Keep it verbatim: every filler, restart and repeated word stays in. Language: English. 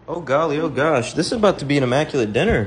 Oh golly, oh gosh, this is about to be an immaculate dinner.